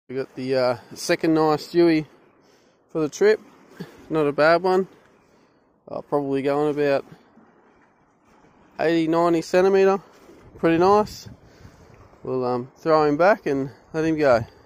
We got the second nice dewy for the trip. Not a bad one. Probably going about 80-90 centimetre. Pretty nice. We'll throw him back and let him go.